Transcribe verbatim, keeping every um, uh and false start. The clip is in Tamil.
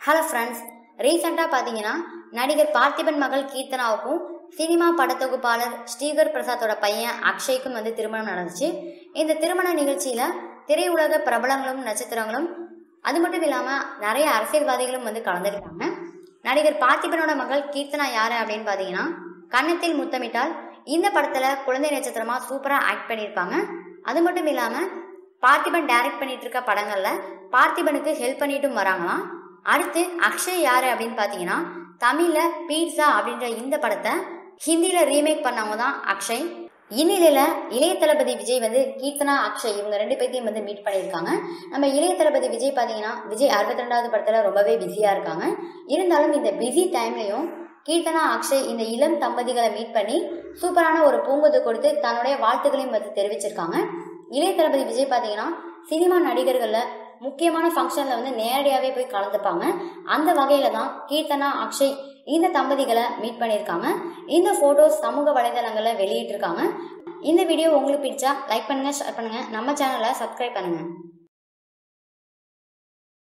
ஹலோ ஃப்ரெண்ட்ஸ், ரீசெண்டாக பார்த்தீங்கன்னா நடிகர் பார்த்திபன் மகள் கீர்த்தனாவுக்கும் சினிமா படத்தொகுப்பாளர் ஸ்ரீகர் பிரசாத்தோட பையன் அக்ஷய்க்கும் வந்து திருமணம் நடந்துச்சு. இந்த திருமண நிகழ்ச்சியில் திரையுலக பிரபலங்களும் நட்சத்திரங்களும் அது மட்டும் இல்லாமல் நிறைய அரசியல்வாதிகளும் வந்து கலந்துக்கிட்டாங்க. நடிகர் பார்த்திபனோட மகள் கீர்த்தனா யாரு அப்படின்னு பார்த்தீங்கன்னா, கன்னத்தில் முத்தமிட்டால் இந்த படத்தில் குழந்தை நட்சத்திரமாக சூப்பராக ஆக்ட் பண்ணியிருப்பாங்க. அது மட்டும் இல்லாமல் பார்த்திபன் டைரக்ட் பண்ணிட்டு இருக்க படங்களில் பார்த்திபனுக்கு ஹெல்ப் பண்ணிட்டும் வராங்களாம். அடுத்து அக்ஷய் யாரு அப்படின்னு பார்த்தீங்கன்னா, தமிழ்ல பீட்சா அப்படின்ற இந்த படத்தை ஹிந்தியில ரீமேக் பண்ணவங்க தான் அக்ஷய். இந்நிலையில இளைய தளபதி விஜய் வந்து கீர்த்தனா அக்ஷய் இவங்க ரெண்டு பேர்த்தையும் வந்து மீட் பண்ணியிருக்காங்க. நம்ம இளைய தளபதி விஜய் பார்த்தீங்கன்னா விஜய் அறுபத்தி ரெண்டாவது படத்துல ரொம்பவே பிஸியா இருக்காங்க. இருந்தாலும் இந்த பிஸி டைம்லையும் கீர்த்தனா அக்ஷய் இந்த இளம் தம்பதிகளை மீட் பண்ணி சூப்பரான ஒரு பூங்கொத்து கொடுத்து தன்னுடைய வாழ்த்துக்களையும் வந்து தெரிவிச்சிருக்காங்க. இளைய தளபதி விஜய் பார்த்தீங்கன்னா சினிமா நடிகர்கள்ல முக்கியமான ஃபங்க்ஷன்ல வந்து நேரடியாகவே போய் கலந்துப்பாங்க. அந்த வகையில தான் கீர்த்தனா அக்ஷய் இந்த தம்பதிகளை மீட் பண்ணியிருக்காங்க. இந்த போட்டோஸ் சமூக வலைதளங்களில் வெளியிட்டிருக்காங்க. இந்த வீடியோ உங்களுக்கு பிடிச்சா லைக் பண்ணுங்க, ஷேர் பண்ணுங்க, நம்ம சேனலை சப்ஸ்கிரைப் பண்ணுங்க.